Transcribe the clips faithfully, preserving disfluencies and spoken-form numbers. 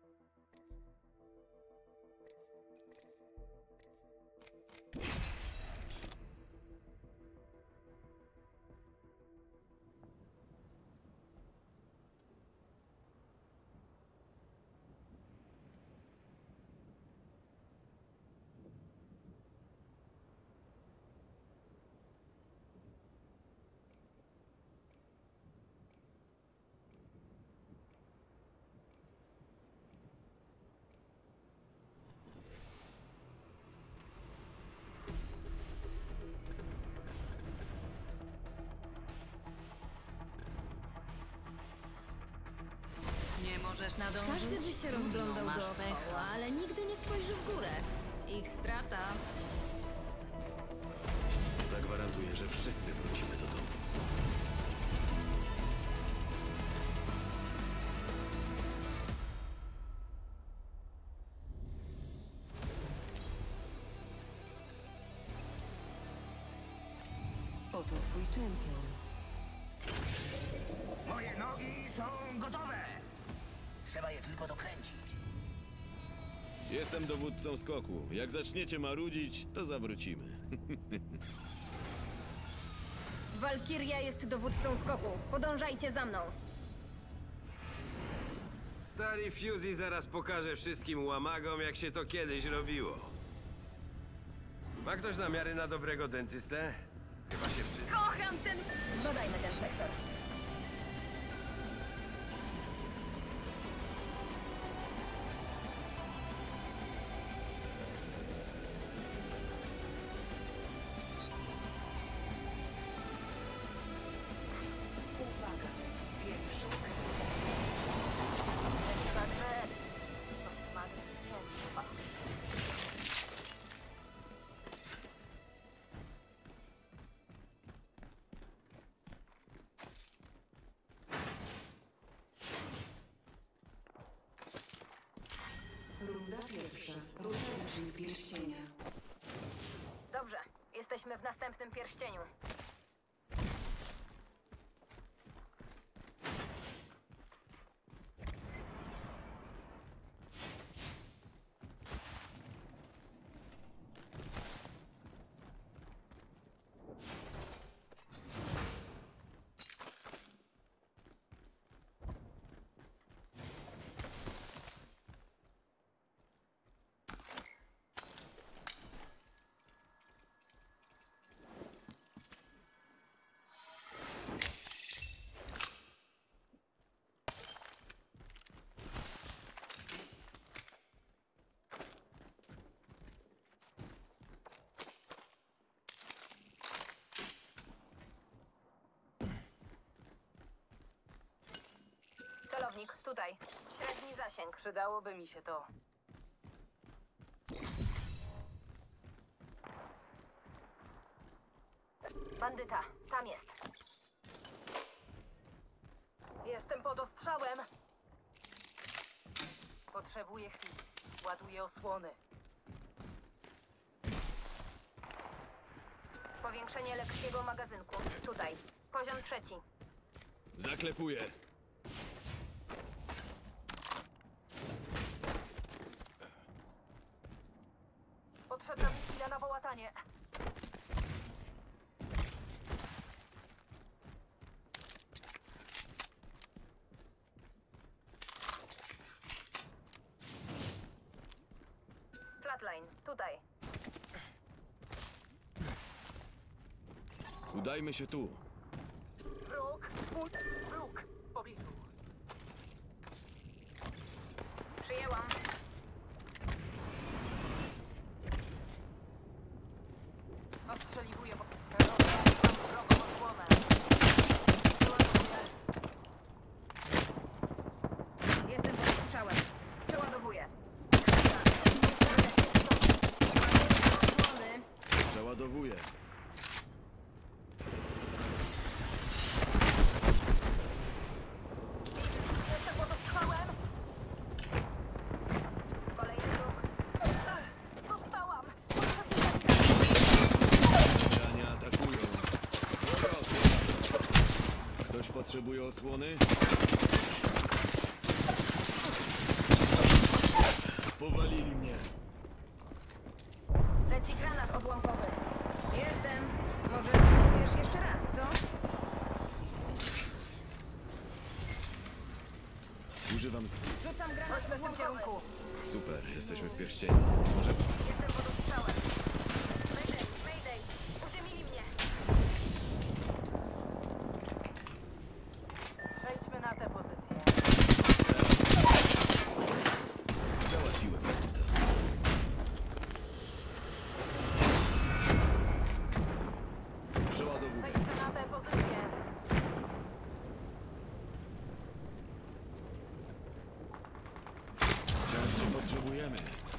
Możesz nadążyć? Każdy by się rozglądał masz dookoła, pecha. ale nigdy nie spojrzy w górę. Ich strata. Zagwarantuję, że wszyscy wrócimy do domu. Oto twój czempion. Moje nogi są gotowe! Trzeba je tylko dokręcić. Jestem dowódcą skoku. Jak zaczniecie marudzić, to zawrócimy. Walkiria jest dowódcą skoku. Podążajcie za mną. Stary Fusey zaraz pokaże wszystkim łamagom, jak się to kiedyś robiło. Ma ktoś namiary na dobrego dentystę? Chyba się przy... Kocham ten... Dodajmy ten sektor. Uwaga! Pierwszy Runda pierwsza. Różańczyk pierścienia. Dobrze. Jesteśmy w następnym pierścieniu. Celownik, tutaj. Średni zasięg. Przydałoby mi się to. Bandyta, tam jest. Jestem pod ostrzałem. Potrzebuję chwili. Ładuję osłony. Powiększenie lekkiego magazynku. Tutaj. Poziom trzeci. Zaklepuję. Potrzebna mi chwila na połatanie. Flatline, tutaj. Udajmy się tu. Wróg! Mój wróg! W pobliżu. Przyjęłam. Ostrzeliwuję po... Rozwiązam wrogą osłonę. Przeładowuję. Jestem pod strzałem. Przeładowuję. Przeładowuję. Jestem pod ostrzałem. Kolejny wróg. Dostałam! Rania atakują. Droga osłona. Ktoś potrzebuje osłony? Powalili mnie. Leci granat odłamkowy. Jestem. Może spróbujesz jeszcze raz, co? Używam... Rzucam granat odłamkowy. Super, jesteśmy w pierścieniu. Może... Jestem pod ostrzałem. Mayday, mayday. Uziemili mnie. Wejdźmy na tę pozycję. Załatwiłem chłopca. Przeładowuję. Wejdźmy na tę pozycję. Wciąż cię potrzebujemy.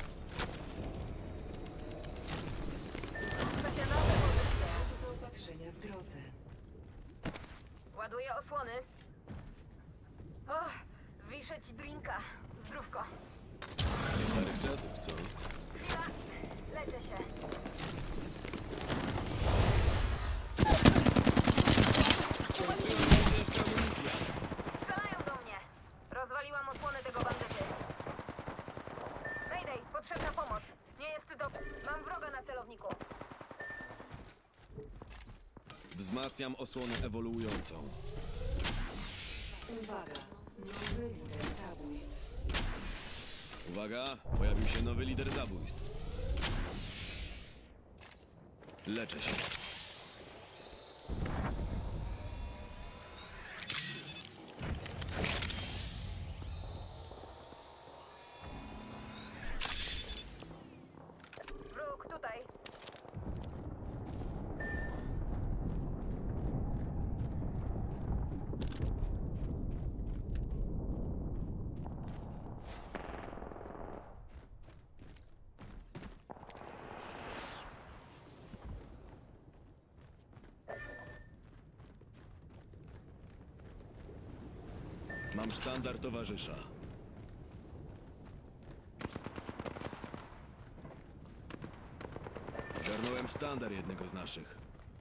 Chcę się na tę pozycję. Zaopatrzenia w drodze. Ładuję osłony. Och, wiszę ci drinka. Zdrówko. Ze starych czasów, co? Chwila. Leczę się. Skończyła się ciężka amunicja. Strzelają do mnie. Rozwaliłam osłonę tego bandyty. Mayday, potrzebna pomoc. Nie jest do... Mam wroga na celowniku. Wzmacniam osłonę ewoluującą. Uwaga, nowy lider zabójstw. Uwaga, pojawił się nowy lider zabójstw. Leczę się. Wróg tutaj. Mam sztandar towarzysza. Zgarnąłem sztandar jednego z naszych.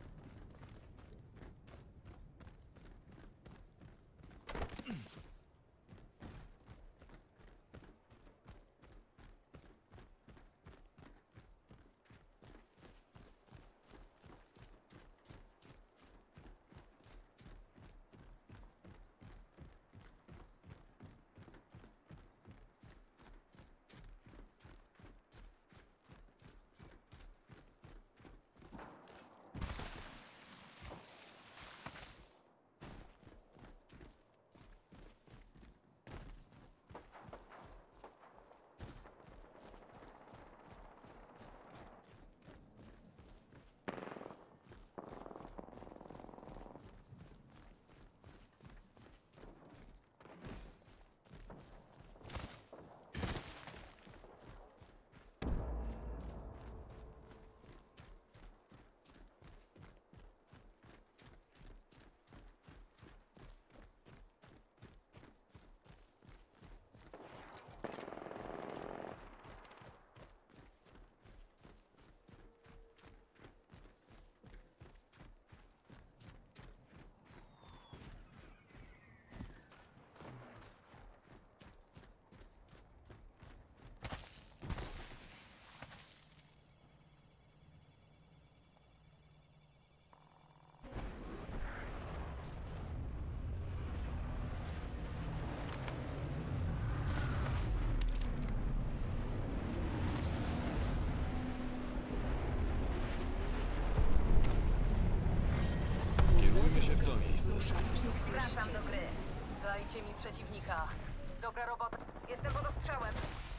Skierujmy się w to miejsce. Wracam do gry. Dajcie mi przeciwnika. Dobra robota. Jestem pod ostrzałem.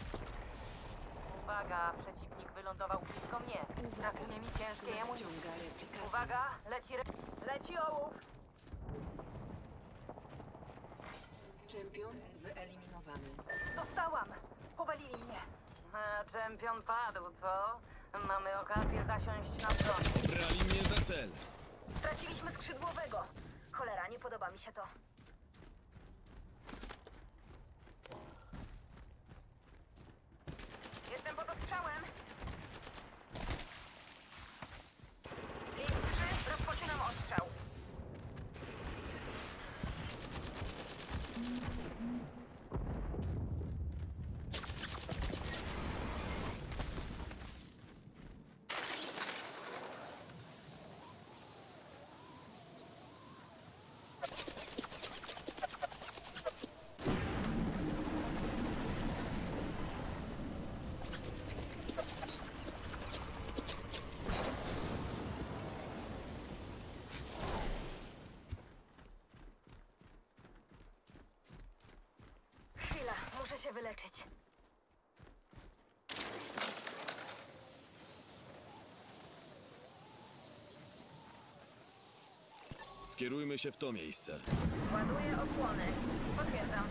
Uwaga, przeciwnik wylądował blisko mnie. Brakuje mi ciężkiej amunicji. Ściąga replikator. Uwaga, leci re... Leci ołów. Czempion wyeliminowany. Dostałam. Powalili mnie. A, czempion padł, co? Mamy okazję zasiąść na tronie. Obrali mnie za cel. Straciliśmy skrzydłowego. Cholera, nie podoba mi się to. Jestem pod ostrzałem. Pięć trzy, rozpoczynam ostrzał. leczyć. Skierujmy się w to miejsce. Ładuję osłony. Potwierdzam.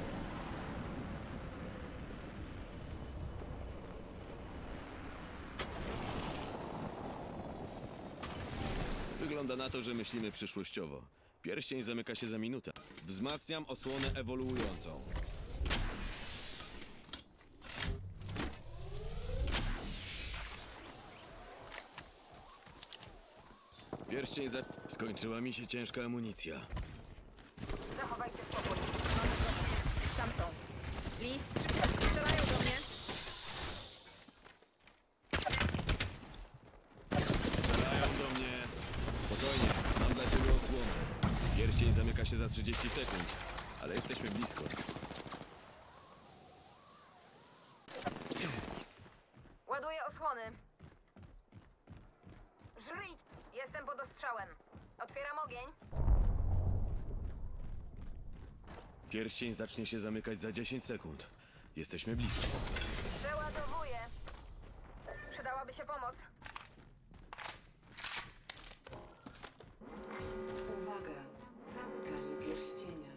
Wygląda na to, że myślimy przyszłościowo. Pierścień zamyka się za minutę. Wzmacniam osłonę ewoluującą. Pierścień za... Skończyła mi się ciężka amunicja. Zachowajcie spokój. Mamy wrogów. Tam są. List, strzelają do mnie. Strzelają do mnie. Spokojnie, mam dla ciebie osłonę. Pierścień zamyka się za trzydzieści sekund, ale jesteśmy blisko. Ładuję osłony. Żryć! Jestem pod ostrzałem. Otwieram ogień. Pierścień zacznie się zamykać za dziesięć sekund. Jesteśmy blisko. Przeładowuję. Przydałaby się pomoc. Uwaga! Zamykanie pierścienia.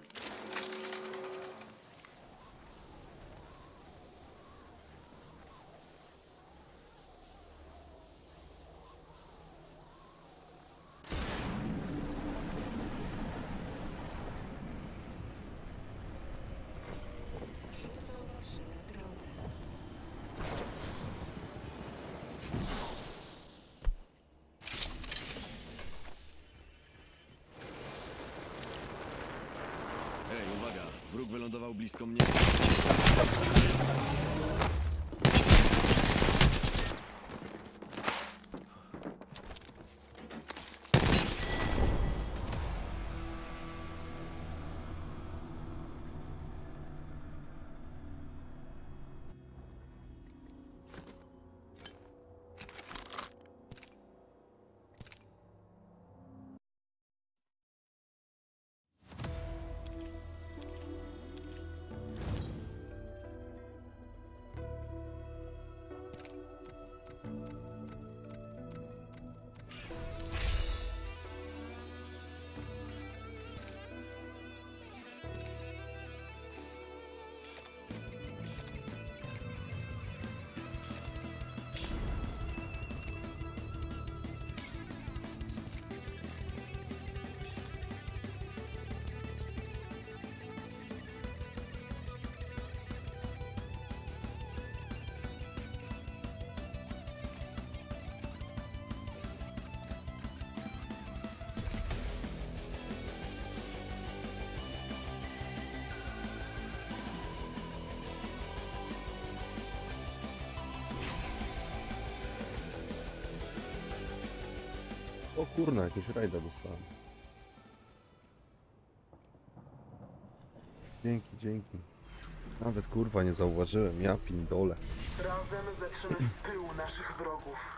Zaopatrzenia w drodze. Ej, uwaga! Wróg wylądował blisko mnie. O kurna, jakiegoś rajda dostałem. Dzięki, dzięki. Nawet kurwa nie zauważyłem, ja pindole. Razem zetrzemy z tyłu naszych wrogów.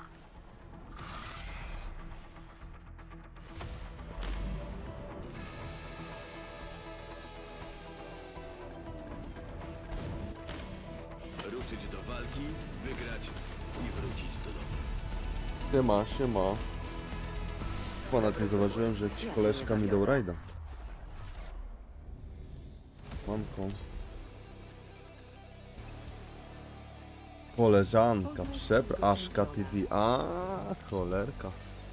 Ruszyć do walki, wygrać i wrócić do domu. Siema, siema. Ponad nie zauważyłem, że jakiś koleżka mi dał rajda. Mamką. Koleżanka, przepraszka T V. A, cholerka.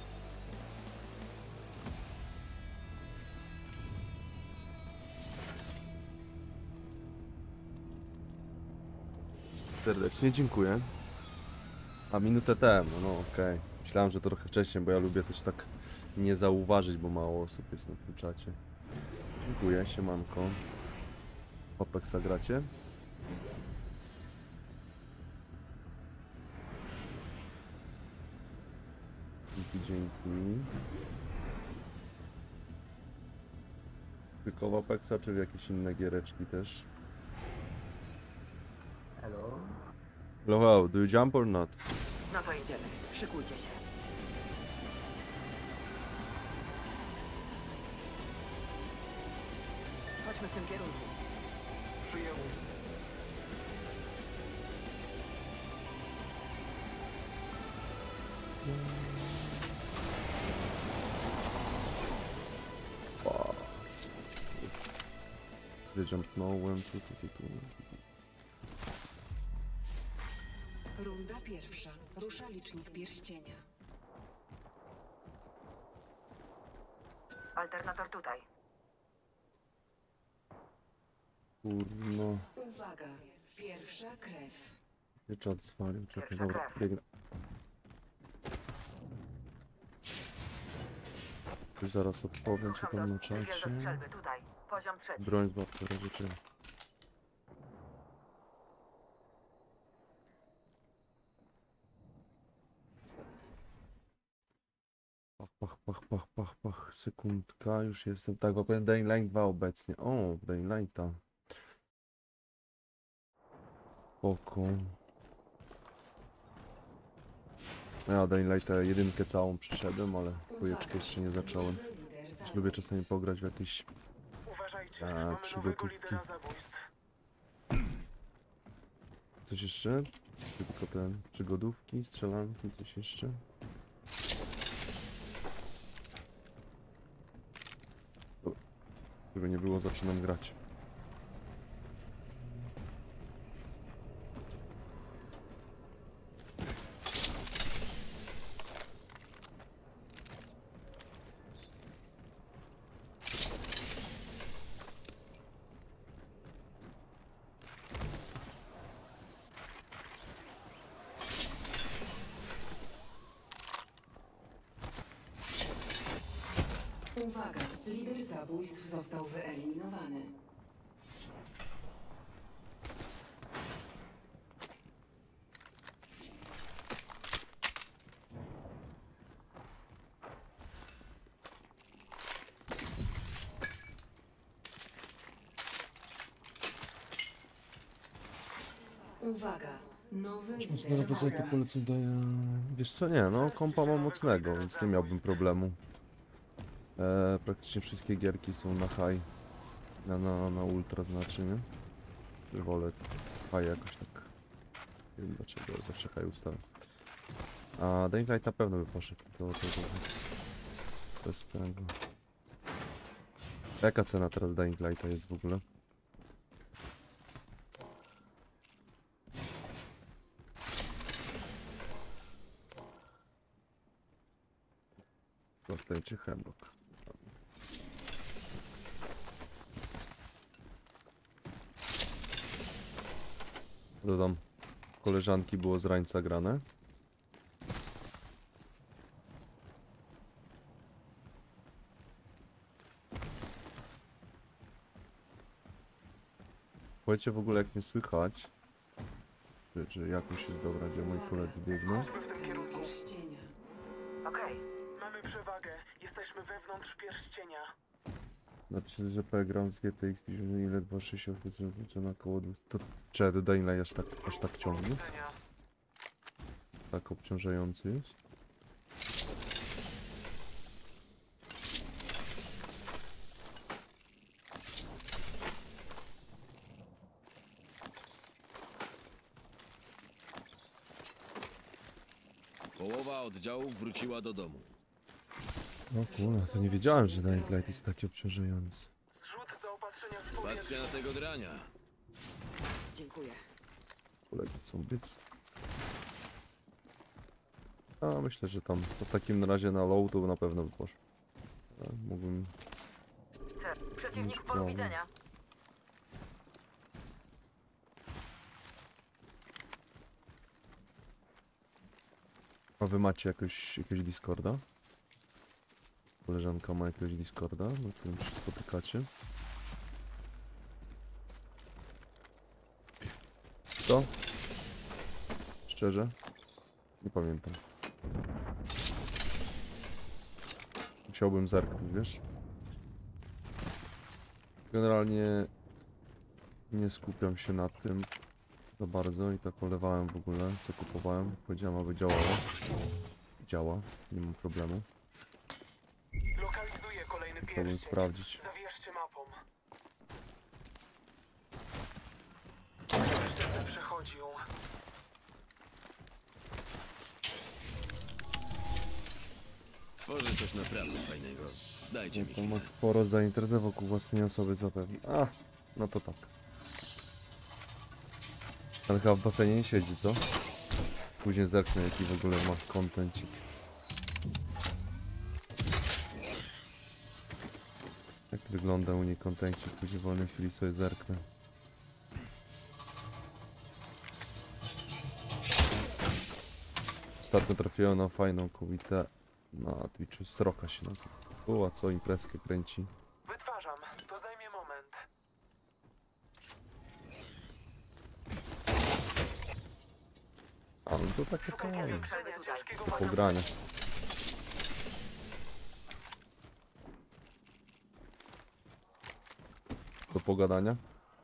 Serdecznie dziękuję. A minutę temu, no okej. Okay. Myślałem, że to trochę wcześniej, bo ja lubię też tak nie zauważyć, bo mało osób jest na tym czacie. Dziękuję, siemanko. Opexa gracie? Dzięki, dzięki. Tylko w Opexa, czy w jakieś inne giereczki też? Hello? Hello, hello, do you jump or not? No to idziemy. Szykujcie się. Chodźmy w tym kierunku. Przyjął. Fuck. Wyjumpnąłem tu, tu, tu, tu. Runda pierwsza. Rusza licznik pierścienia. Alternator tutaj. Kurno. Uwaga. Pierwsza krew. Nie czat zwalił, czekaj, Pierwsza dobra, krew. biegnę. Już zaraz odpowiem, co tam na czacie. strzelby tutaj. Poziom trzeci. Broń z babki razie. Pach, pach, pach, pach, pach, pach, sekundka, już jestem, tak, bo powiem Dying Light dwa obecnie. O, Dying Lighta. Spoko. Ja Dying Lighta jedynkę całą przeszedłem, ale dwójeczkę jeszcze nie zacząłem. Też lubię czasami pograć w jakieś Uważajcie, A, mamy nowego przygotówki. lidera zabójstw. coś jeszcze? Czy tylko te przygodówki, strzelanki, coś jeszcze? Dobra. Żeby nie było, zaczynam grać. Uwaga. Lider zabójstw został wyeliminowany. Uwaga. Nowy lider zabójstw. polecę daję... Wiesz co, nie, no kompa mam mocnego, więc nie miałbym problemu. E, praktycznie wszystkie gierki są na high. Na, na, na ultra znaczy, nie? Wolę high jakoś tak. Nie wiem dlaczego, zawsze high ustawiam. A Dying Light na pewno by poszedł. To, to, to bez, bez tego. Jaka cena teraz Dying Lighta jest w ogóle? Zaklęcie Hemlock. Dodam. Koleżanki było z rańca grane. Powiedzcie w ogóle, jak mnie słychać. Czy, czy jakoś jest dobra, gdzie moi koledzy biegną. Chodźmy w tym kierunku. Pierścienia. Okej. Mamy przewagę. Jesteśmy wewnątrz pierścienia. Na tysiąc P gram z G T X tysiąc ile dwa sześćdziesiąt cena około dwieście. To czedy Dying Light aż tak, aż tak ciągnie? Widzenia. Tak obciążający jest. Połowa oddziałów wróciła do domu. No kurwa, to nie wiedziałem, że Dying Light jest taki obciążający. Zrzut zaopatrzenia w Patrzcie powietrze. na tego drania. Dziękuję. Koledzy chcą biec. A myślę, że tam to w takim razie na low to na pewno by poszło. A, mógłbym... C. Przeciwnik w Nic polu mało. widzenia. A wy macie jakoś, jakiegoś Discorda? Koleżanka ma jakiegoś Discorda, na którym się spotykacie? Co? Szczerze? Nie pamiętam. Musiałbym zerknąć, wiesz? Generalnie nie skupiam się na tym za bardzo i tak olewałem w ogóle, co kupowałem. Powiedziałem, aby działało. Działa, nie mam problemu. Lokalizuję kolejny Chciałbym pierścień. sprawdzić. Zawierzcie mapą. Jeszcze będę przechodził. Tworzę coś naprawdę fajnego. Dajcie mi To ma chwilę. sporo zainteresowań wokół własnej osoby zapewne. A, no to tak. Ale chyba w basenie nie siedzi, co? Później zerknę, jaki w ogóle ma kontencik. Jak wygląda u niej kontencik, później w wolnej chwili sobie zerknę. Ostatnio trafiłem na fajną kobietę na Twitchu, Sroka się nazywa. O, a co imprezkę kręci. Wytwarzam. To zajmie moment. A, no to tak okej. Strzelania ciężkiego Pogrania. Do pogadania?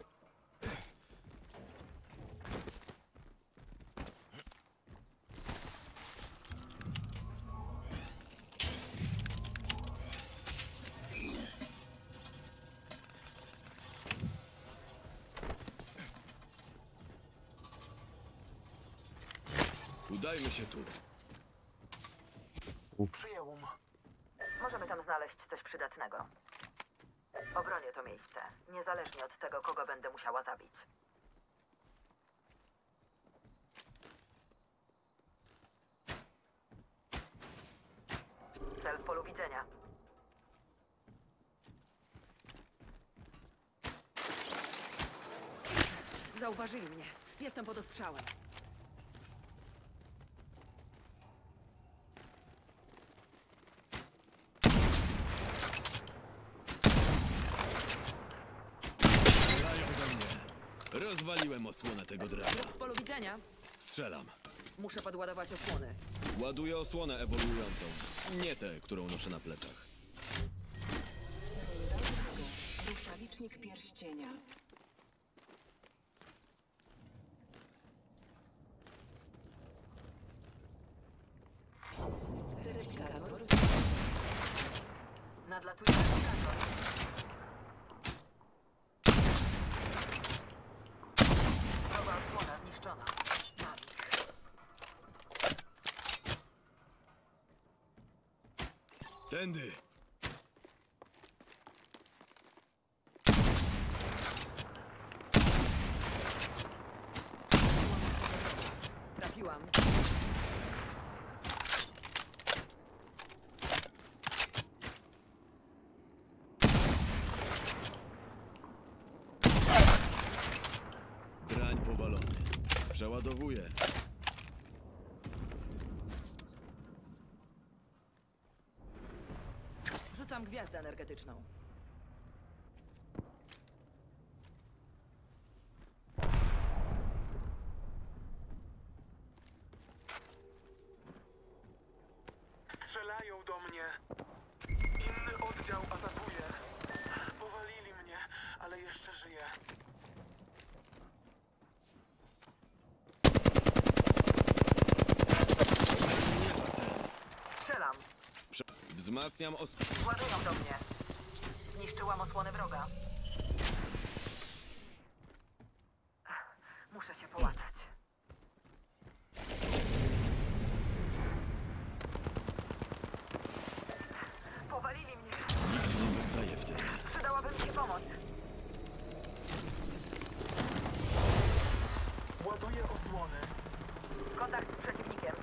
Udajmy się tu. Przyjęłam. Możemy tam znaleźć coś przydatnego. Obronię to miejsce, niezależnie od tego, kogo będę musiała zabić. Cel w polu widzenia. Zauważyli mnie. Jestem pod ostrzałem. Strzelają do mnie. Rozwaliłem osłonę tego drewna. W polu widzenia. Strzelam. Muszę podładować osłony. Ładuję osłonę ewoluującą. Nie tę, którą noszę na plecach. Rusza licznik pierścienia. Replikator. Nadlatuje replikator. Nowa osłona zniszczona. Mam ich. Tędy. Trafiłam. Drań powalony. Przeładowuję. Rzucam gwiazdę energetyczną. Strzelają do mnie. Inny oddział atakuje. Powalili mnie, ale jeszcze żyję. Nie ma celu. Strzelam. Prze wzmacniam os... Ładują do mnie. Zniszczyłam osłonę wroga. Muszę się połatać. Powalili mnie. Nikt nie zostaje w tym. Przydałaby mi się pomoc. Ładuję osłony. Kontakt z przeciwnikiem.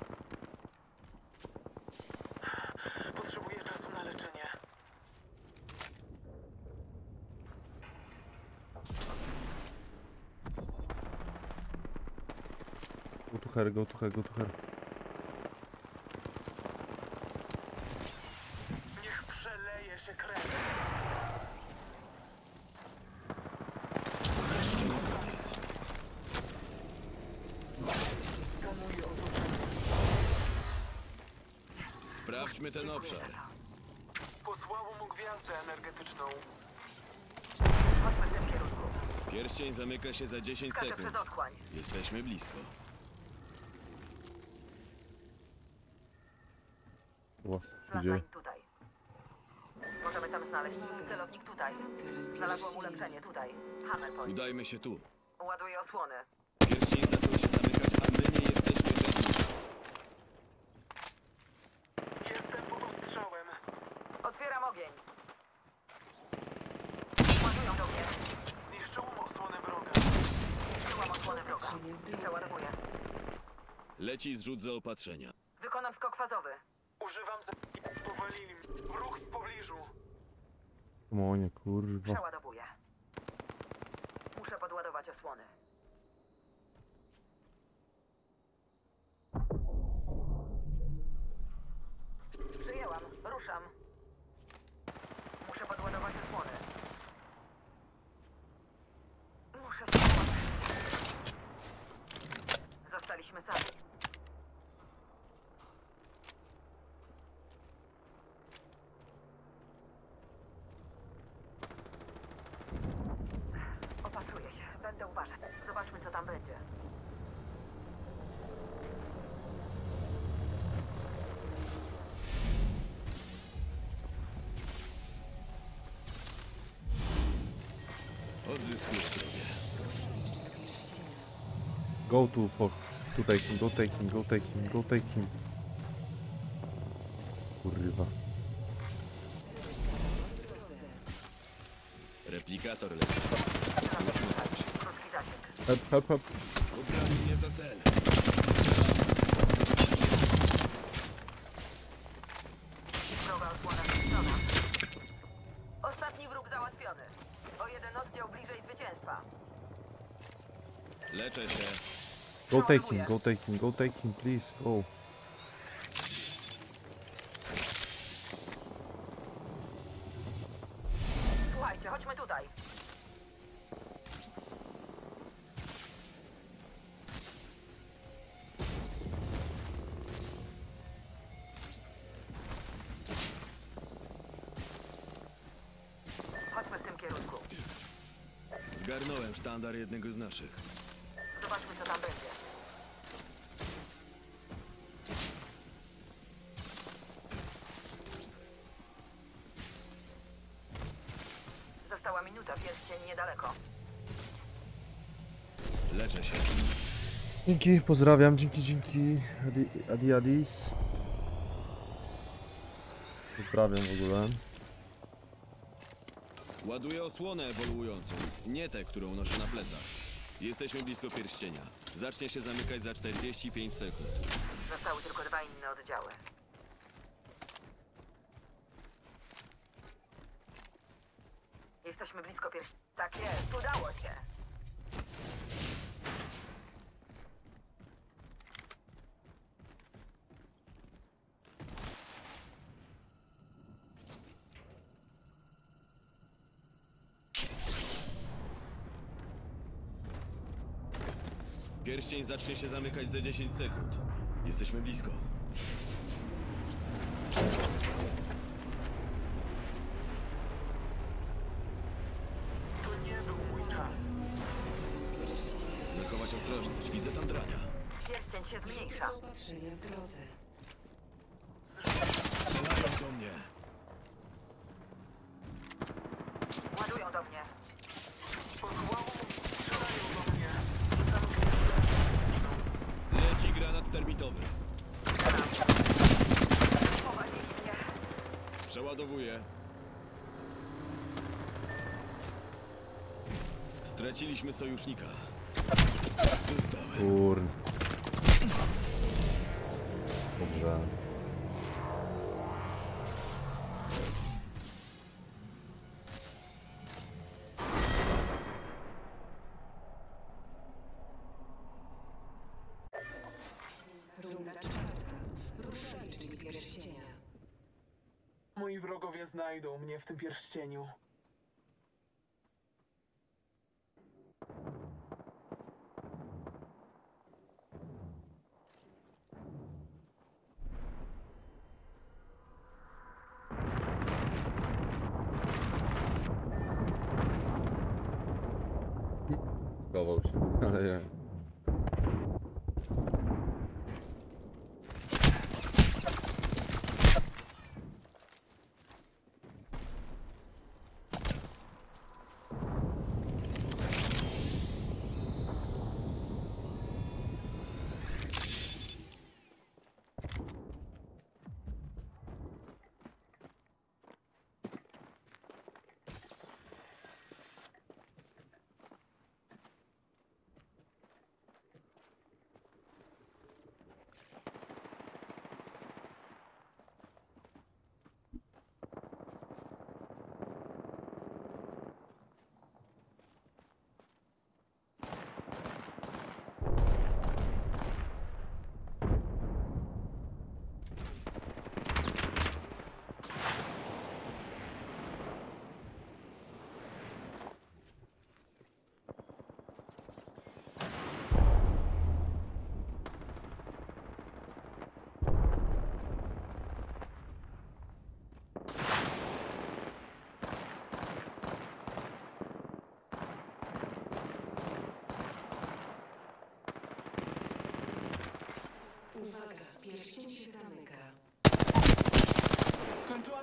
Potrzebuję czasu na leczenie. Go to her, go to her, go to her. Niech przeleje się krew. Wreszcie na koniec. Skanuję otoczenie. Sprawdźmy ten obszar. Posłało mu gwiazdę energetyczną. Chodźmy w tym kierunku. Pierścień zamyka się za dziesięć Skaczę sekund. przez otchłań. Jesteśmy blisko. Ła, co się dzieje? Flatline tutaj. Możemy tam znaleźć celownik tutaj. Znalazłam ulepszenie tutaj. Hammer point. Udajmy się tu. Ładuję osłony. Pierścień zaczął się zamykać, a my nie jesteśmy pewni. Jestem pod ostrzałem. Ładują do mnie. Zniszczyłam osłonę wroga. Zniszczyłam osłonę wroga. Przeładowuję. Leci zrzut zaopatrzenia. Wykonam skok fazowy. Używam za... Powalili mnie. Ruch w pobliżu. Monie, kurwa. Przeładowuję. Muszę podładować osłony. Przyjęłam. Ruszam. Muszę podładować osłony. Muszę się połapać. Zostaliśmy sami. Opatruję się. Będę uważać. Zobaczmy, co tam będzie. Odzyskuję zdrowie. Go to for... To take him, go take him, go take him, go take him. Kurwa. Replikator leci. Krótki zasięg. Hep, hep, hep. Obrali mnie za cel. Wroga osłona zniszczona. Ostatni wróg załatwiony. O jeden oddział bliżej zwycięstwa. Leczę się. Go take him, go take him, go take him, please, go. Słuchajcie, chodźmy tutaj. Chodźmy w tym kierunku. Zgarnąłem sztandar jednego z naszych. Zobaczmy, co tam będzie. Została minuta, pierścień niedaleko. Leczę się. Dzięki, pozdrawiam, dzięki, dzięki. Adi, adi adis. Pozdrawiam w ogóle. Ładuję osłonę ewoluującą. Nie tę, którą noszę na plecach. Jesteśmy blisko pierścienia. Zacznie się zamykać za czterdzieści pięć sekund. Zostały tylko dwa inne oddziały. Jesteśmy blisko pierścienia. Tak jest, udało się. Pierścień zacznie się zamykać za dziesięć sekund. Jesteśmy blisko. To nie był mój czas. Zachować ostrożność. Widzę tam drania. Pierścień się zmniejsza. Zaopatrzenia w drodze. Strzelają do mnie. Ładują do mnie. Odchłało strzelają do mnie. Leci granat termitowy. Powalili mnie. Przeładowuję. Straciliśmy sojusznika. Dostałem. Kurn. Dobrze. Runda czwarta. Rusza licznik pierścienia. Moi wrogowie znajdą mnie w tym pierścieniu. Schował się, ale nie.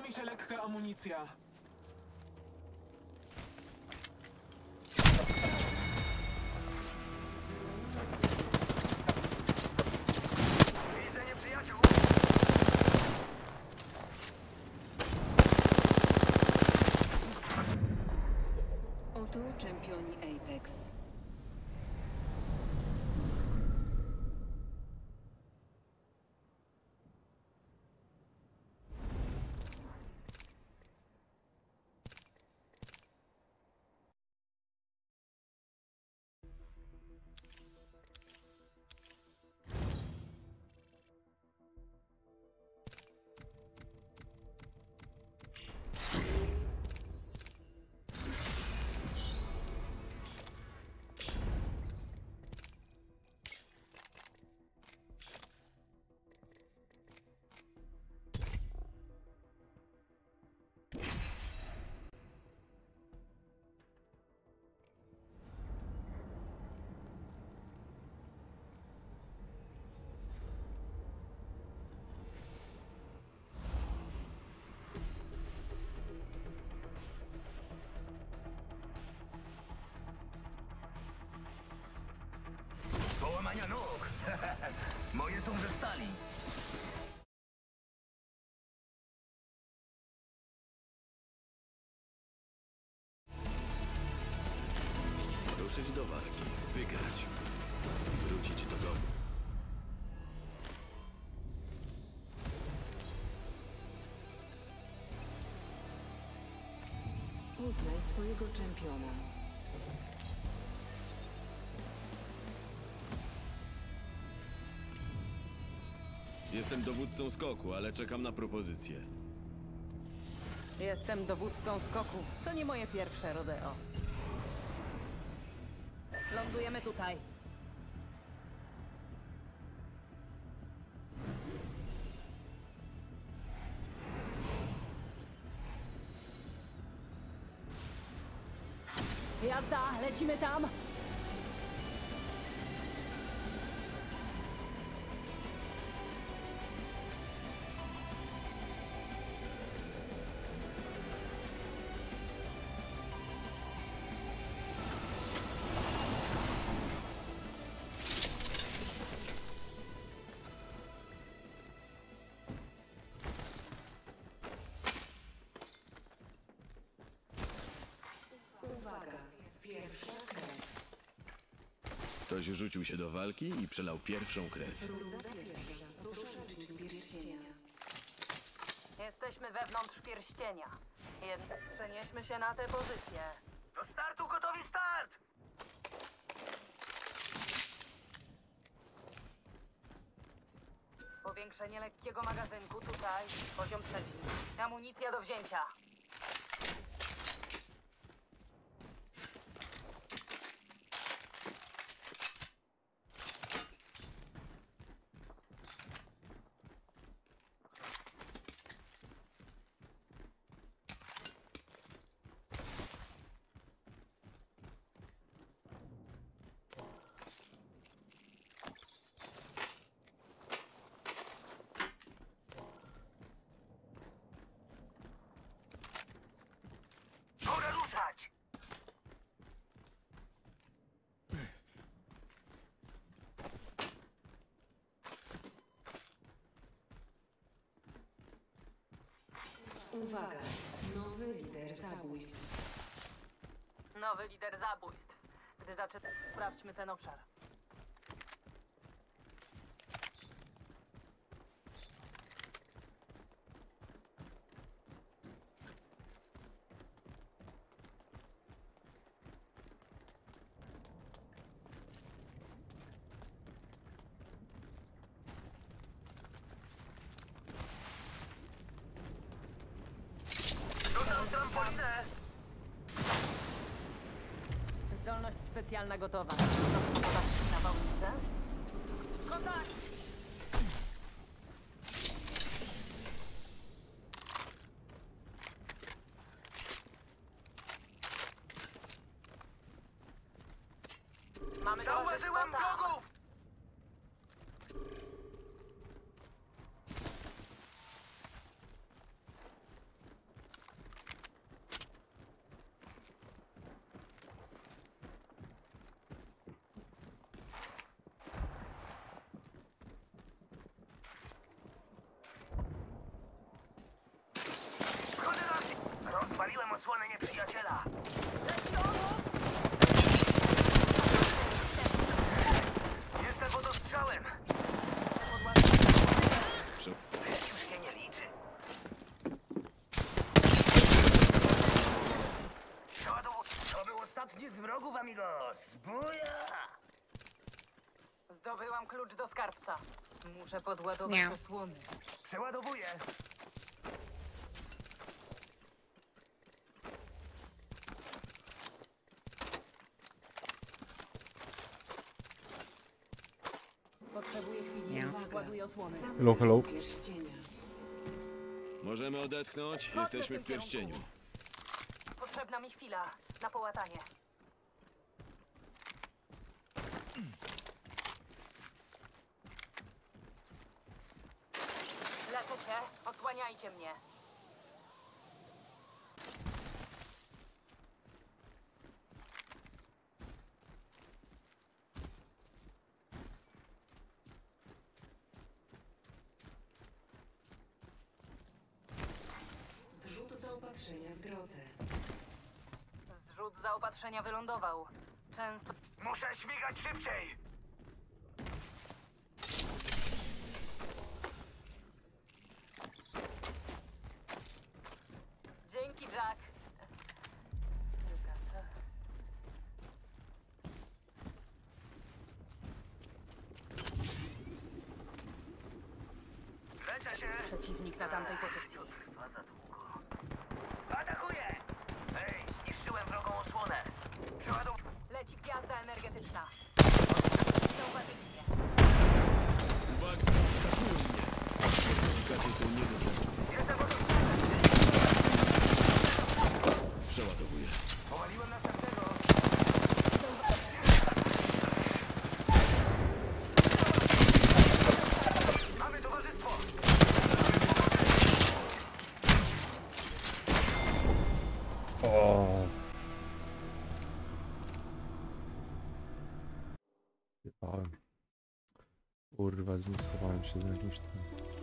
mi się lekka amunicja. Widzę nieprzyjaciół! Oto czempioni Apex. Połamania nóg! Moje są ze stali. Ruszyć do walki, wygrać i wrócić do domu. Poznaj swojego czempiona. Jestem dowódcą skoku, ale czekam na propozycję. Jestem dowódcą skoku. To nie moje pierwsze rodeo. Lądujemy tutaj. Jazda, lecimy tam! Uwaga, pierwsza krew. Ktoś rzucił się do walki i przelał pierwszą krew. Runda pierwsza. Ruszacznik pierścienia. Jesteśmy wewnątrz pierścienia. Jednak przenieśmy się na tę pozycję. Do startu gotowi start! Powiększenie lekkiego magazynku tutaj. Poziom trzeci. Amunicja do wzięcia. Pora ruszać! Uwaga, nowy lider zabójstw. Nowy lider zabójstw. Gdy zaczynamy, sprawdźmy ten obszar. Dodam trampolinę! Zdolność specjalna gotowa. Zobaczyć nawałnicę. Kontakt! Mamy Zauważyłem towarzystwo tam. wrogów! wrogów, amigos! Buja! Zdobyłam klucz do skarbca. Muszę podładować Nie. osłony. Przeładowuję! Potrzebuję chwili. Nie. Uwaga. Ładuję osłony. Hello, hello. Pierścienia. Możemy odetchnąć, jesteśmy w pierścieniu. Potrzebna mi chwila na połatanie. Leczę się, osłaniajcie mnie. Zrzut zaopatrzenia w drodze. Zrzut zaopatrzenia wylądował. Często... Muszę śmigać szybciej! Dzięki, Jack. Lukasa. Leczę się! Przeciwnik na tamtej pozycji. Trwa za długo. Atakuję! Ej, zniszczyłem wrogą osłonę! Przeładow... Leci gwiazda energetyczna. Zauważyli mnie. Uwaga, atakują mnie! Komunikaty są nie do zachowania. Jestem gotów! Przeładowuję. Powaliłem następnego! Mamy towarzystwo! O. Jebałem. Kurwa, nie schowałem się za jakimś tam.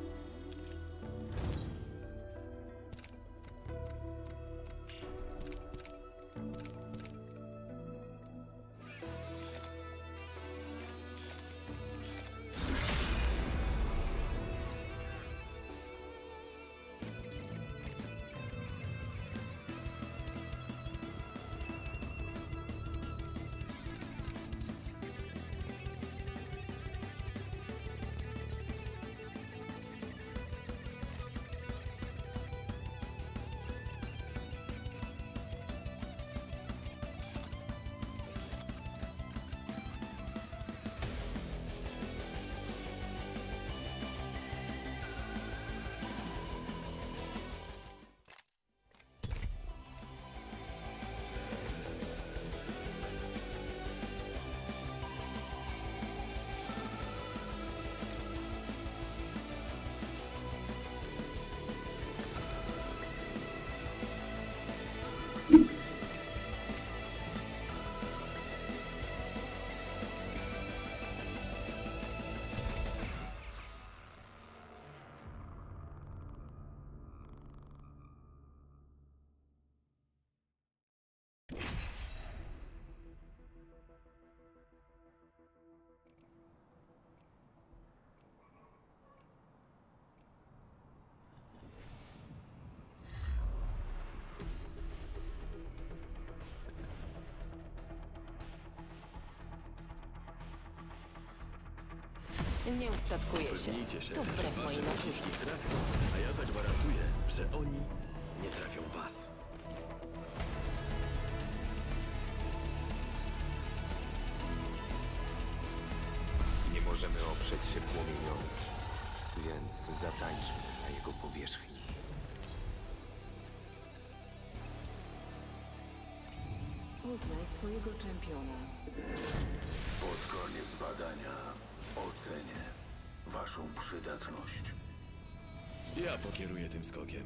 Nie ustatkuję się. Upewnijcie się, To wbrew że mojej wasze naturze. naciski trafią, a ja zagwarantuję, że oni nie trafią was. Nie możemy oprzeć się płomieniowi, więc zatańczmy na jego powierzchni. Poznaj swojego czempiona. Pod koniec badania ocenię waszą przydatność. Ja pokieruję tym skokiem.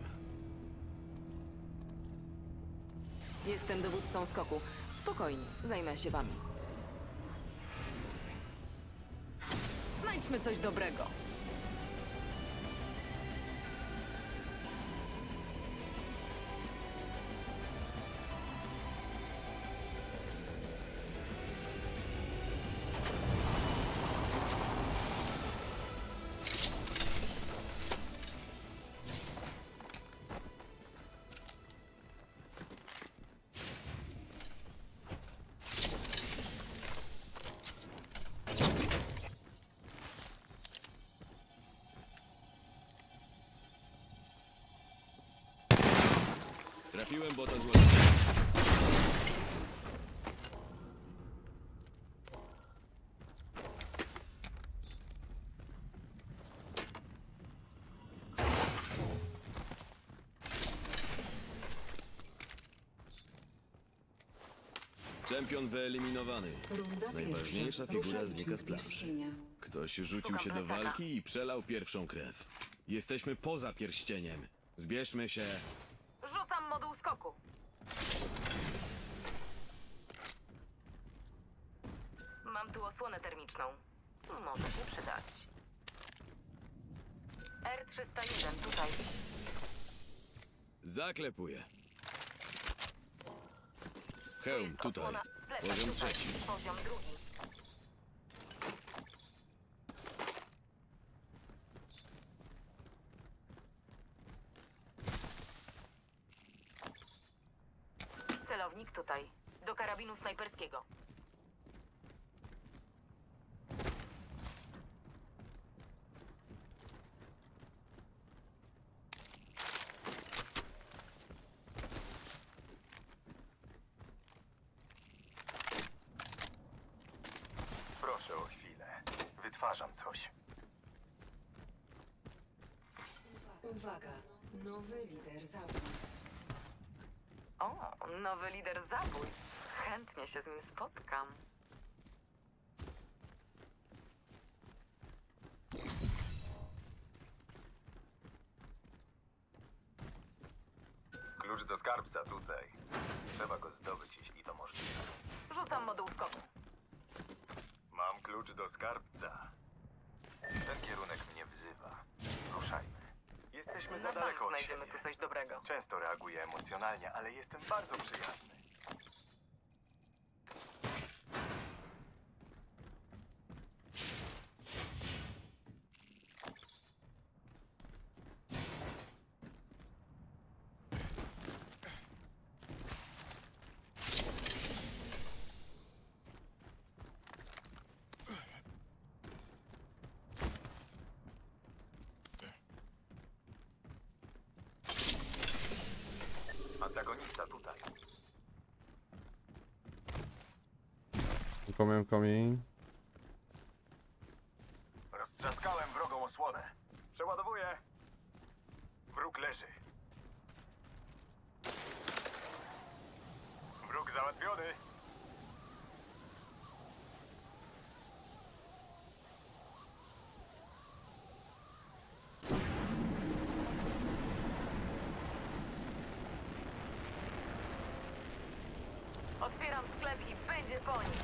Jestem dowódcą skoku. Spokojnie, zajmę się wami. Znajdźmy coś dobrego. Trafiłem bota złota. Czempion wyeliminowany. Runda Najważniejsza pierwsza. figura Ruszajnik znika z planszy. pierścienia. Ktoś rzucił się do walki i przelał pierwszą krew. Jesteśmy poza pierścieniem. Zbierzmy się. Rzucam moduł skoku. Mam tu osłonę termiczną. Może się przydać. R trzysta jeden tutaj. Zaklepuję. Hełm tutaj. Osłona plecak Poziom tutaj. trzeci. Poziom drugi. Celownik tutaj. Do karabinu snajperskiego. Proszę o chwilę. Wytwarzam coś. Uwaga, nowy lider zabójstw. O, nowy lider zabójstw. Chętnie się z nim spotkam. Klucz do skarbca tutaj. Trzeba go zdobyć, jeśli to możliwe. Rzucam moduł skoku. Mam klucz do skarbca. Ten kierunek mnie wzywa. Ruszajmy. Jesteśmy za Na daleko bank od znajdziemy siebie. tu coś dobrego. Często reaguję emocjonalnie, ale jestem bardzo przyjazny. Antagonista tutaj. Coming, coming. Roztrzaskałem wrogą osłonę. Przeładowuję. Wróg leży. Wróg załatwiony. Otwieram sklep i będzie po nim.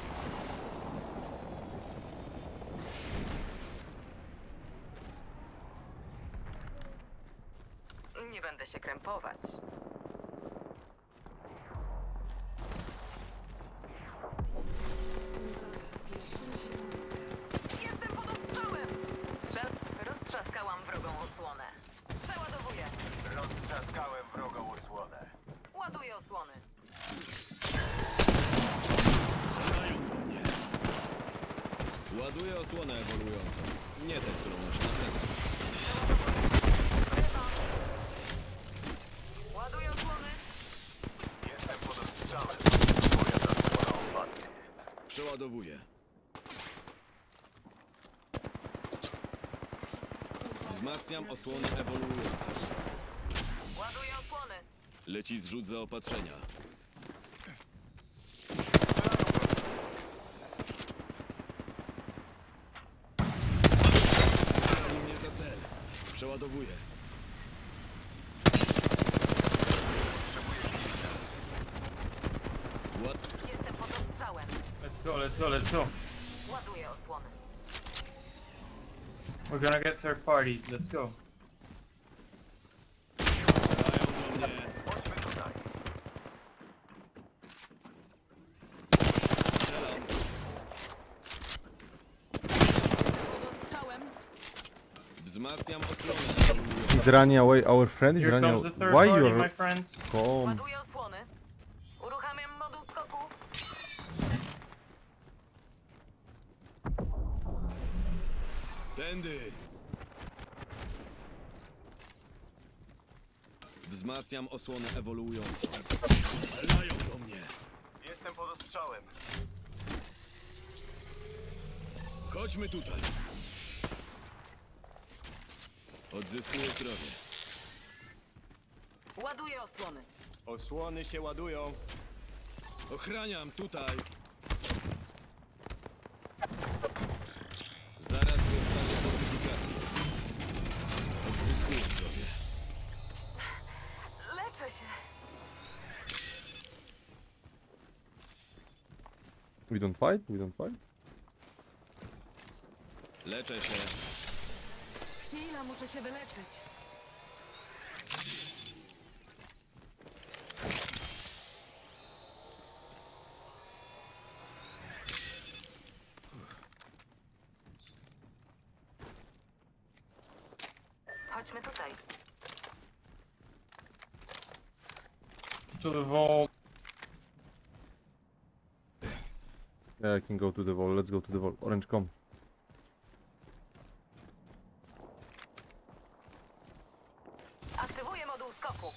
Nie będę się krępować. Jestem pod ostrzałem! Strzel... Roztrzaskałam wrogą osłonę. Przeładowuję. Roztrzaskałem wrogą osłonę. Ładuję osłony. Strzelają do mnie. Ładuję osłonę ewoluującą. Nie tę, którą noszę na plecach. Ładuję osłony. Jestem pod ostrzałem. Moja zasłona opadnie. Przeładowuję. Wzmacniam osłonę ewoluującą. Ładuję osłony. Leci zrzut zaopatrzenia. Brali mnie za cel. Przeładowuję. Ład... Jestem pod ostrzałem. Let's go, let's go, let's go. Ładuję osłony. We're gonna get third parties, let's go. Strzelają do mnie. Chodźmy tutaj. Strzelam. Pod ostrzałem. Wzmacniam osłonę ewoluującą. He's running away. Our friend is Here running comes the away. third Why party, you're my friends. come? Ładuję osłony. Uruchamiam moduł skoku. Tędy. Wzmacniam osłonę ewoluującą. Strzelają do mnie. Jestem pod ostrzałem. Chodźmy tutaj. Odzyskuję zdrowie. Ładuję osłony. Osłony się ładują. Ochraniam tutaj. Zaraz dostanę fortyfikację. Odzyskuję zdrowie. Leczę się. We don't fight? We don't fight? Leczę się. Chwila, muszę się wyleczyć. Chodźmy tutaj. To the vault. Yeah, I can go to the wall. Let's go to the wall. Orange, come. Aktywuję moduł skoku.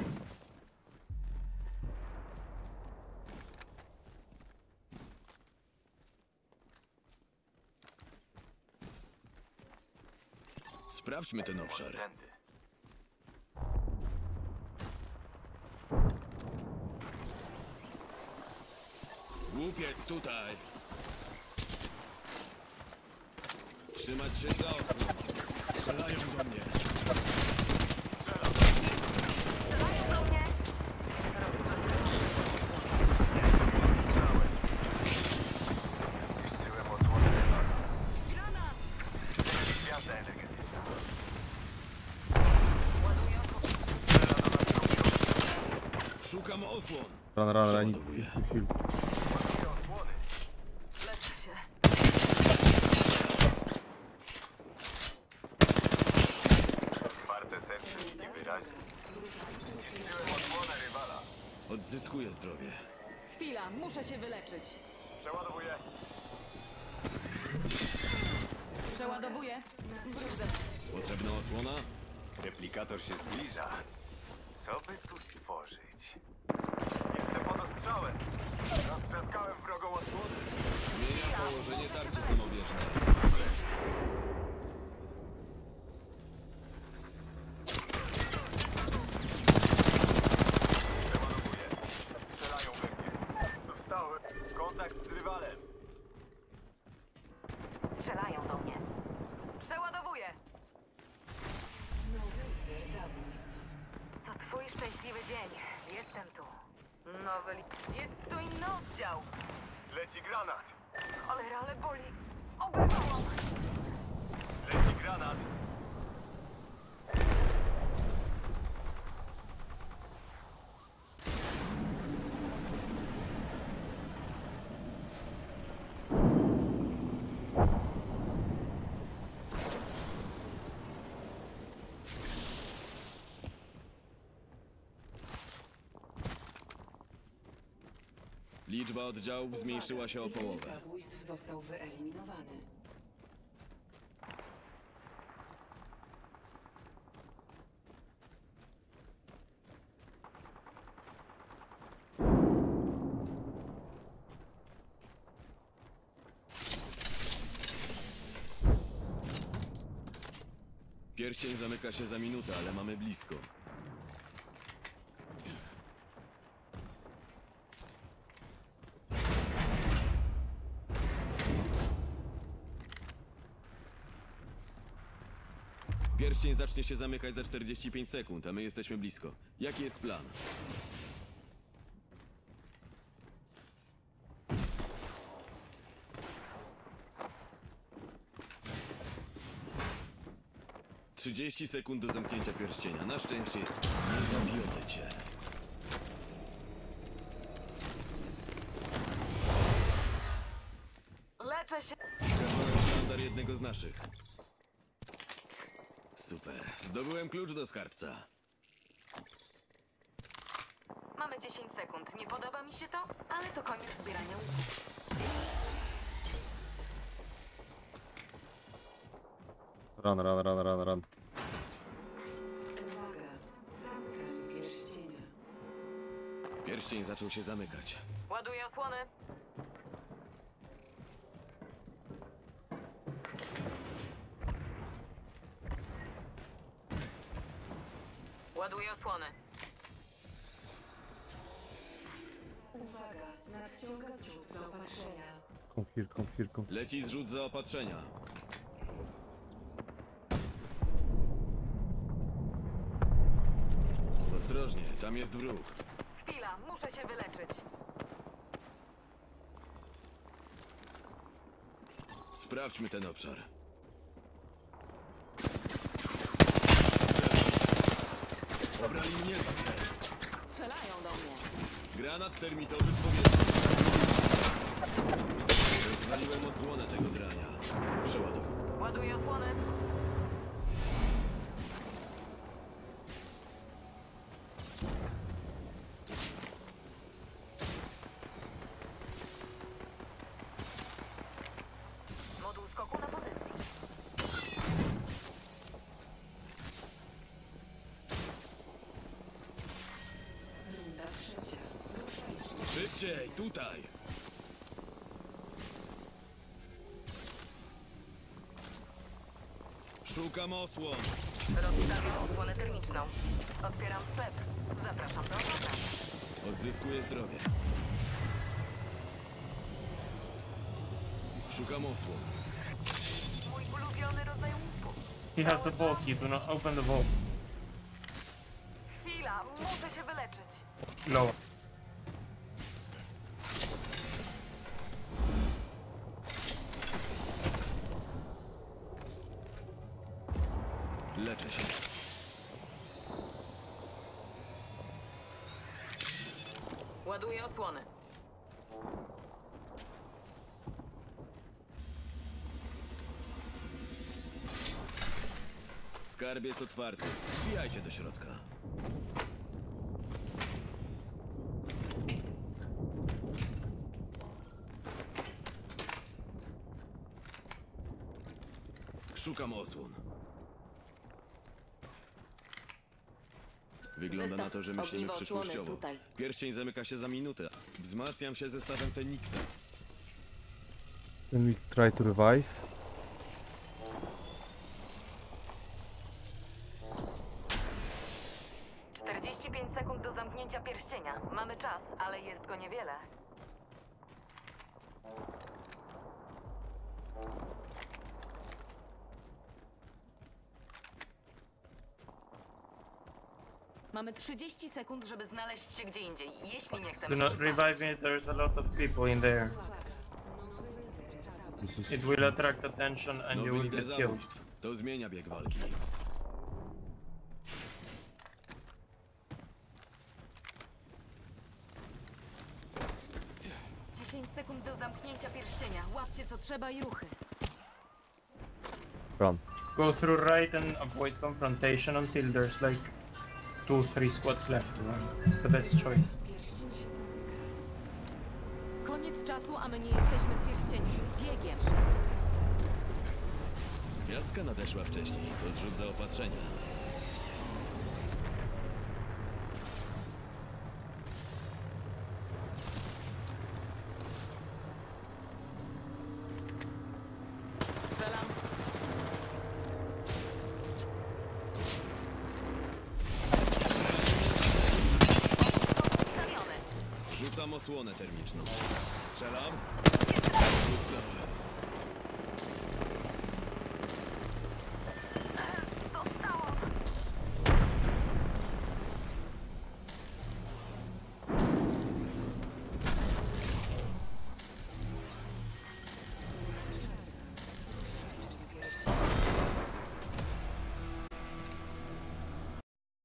Sprawdźmy ten obszar. Tędy. Głupiec tutaj. Trzymać się za osłon. Strzelają do mnie. Strzelają do mnie. Zniszczyłem osłonę rywala. Gwiazda energetyczna. Ładuję osłonę. Szukam osłon. Run, run, run. I need Przeładowuję. to heal. Ładuję osłony. Leczę się. Twarde serce widzi wyraźnie. Zniszczyłem osłonę rywala. Odzyskuję zdrowie. Chwila, muszę się wyleczyć. Przeładowuję. Przeładowuję. Potrzebna osłona? Replikator się zbliża. Co by tu stworzyć? Jestem pod ostrzałem. Roztrzaskałem wrogą osłonę. Zmienia położenie tarczy samobieżnej. Przeładowuję. Strzelają we mnie. Dostałem kontakt z rywalem. Strzelają do mnie. Przeładowuję. Nowy lider zabójstw. To twój szczęśliwy dzień. Jestem tu. Nowy li... Jest tu inny oddział. Leci granat. Cholera, ale boli. Oberwałam. Leci granat. Liczba oddziałów zmniejszyła się o Lider połowę. zabójstw został wyeliminowany. Pierścień zamyka się za minutę, ale mamy blisko. Pierścień zacznie się zamykać za czterdzieści pięć sekund, a my jesteśmy blisko. Jaki jest plan? trzydzieści sekund do zamknięcia pierścienia. Na szczęście nie zawiodę cię. Leczę się. Kawałek sztandar jednego z naszych. Super. Zdobyłem klucz do skarbca. Mamy dziesięć sekund. Nie podoba mi się to, ale to koniec zbierania łupów. Run, run, run, run, run. Uwaga! Zamkam Pierścień zaczął się zamykać. Ładuję osłony. Ładuję osłony. Uwaga, nadciąga zrzut zaopatrzenia. Konfir, konfir, konfir. Leci zrzut zaopatrzenia. Ostrożnie, tam jest wróg. Chwila, muszę się wyleczyć. Sprawdźmy ten obszar. Obrali mnie. Strzelają do mnie. Granat termitowy w powietrzu. Rozwaliłem osłonę tego drania. Przeładowuj. Ładuję osłony. Moduł skoku na pozycji. Runda trzecia. Ruszajcie. Szybciej, tutaj! Szukam osłon. Rozstawiam osłonę termiczną. Otwieram sklep. Zapraszam do oglądania. Odzyskuję zdrowie. Szukam osłon. Mój ulubiony rodzaj łuku. He has the vault key. Do not open the vault. Chwila, muszę się wyleczyć. Lower. Leczę się. Ładuję osłony. Skarbiec otwarty. Wbijajcie do środka. Szukam osłon. Wygląda na to, że myślimy Ogniwo osłony przyszłościowo. tutaj. Pierścień zamyka się za minutę. Wzmacniam się zestawem Feniksa. Then we try to revive. czterdzieści pięć sekund do zamknięcia pierścienia. Mamy czas, ale jest go niewiele. Mamy trzydzieści sekund, żeby znaleźć się gdzie indziej, jeśli nie Do chcemy się not ustawić. revive me. There's a lot of people in there. Nowy lider zabójstwa. It will attract attention and you Nowy will lider get killed. zabójstw. To zmienia bieg walki. dziesięć sekund do zamknięcia pierścienia. Łapcie co trzeba i ruchy. Run. Go through right and avoid confrontation until there's like two, three squads left. It's the best choice. Pierścień się zamyka. Koniec czasu, a my nie jesteśmy w pierścieniu. Biegiem. Gwiazdka nadeszła wcześniej. To zrzut zaopatrzenia. Strzelam. Ustawiony. Rzucam osłonę termiczną. Strzelam. Ustawiam.